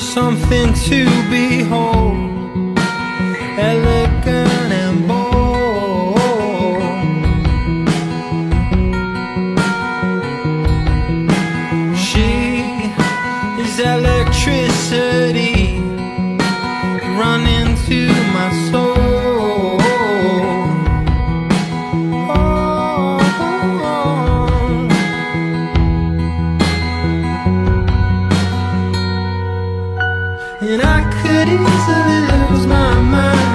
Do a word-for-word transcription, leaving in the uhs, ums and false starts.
something to behold, elegant and bold. She is electricity running through my soul. And I could easily lose my mind